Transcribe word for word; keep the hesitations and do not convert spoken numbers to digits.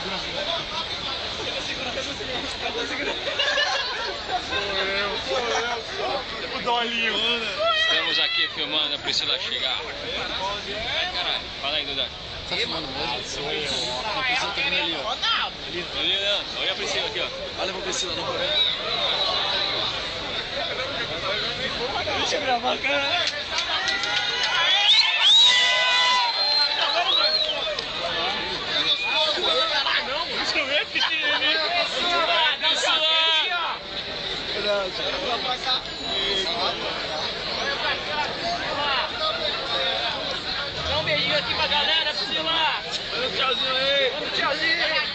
O Dolinho. Estamos aqui filmando a Priscila chegar. Ai, caralho. Fala aí, Duda. Tá filmando mesmo? Sou eu. A Priscila tá vindo ali, ó. Ali, Leandro. Olha a Priscila aqui, ó. Olha pra Priscila, não pra mim. Deixa eu gravar, cara. Deixa eu ver, pequenininho. Dá um beijinho aqui pra galera, Priscila. Tchauzinho aí. Tchauzinho.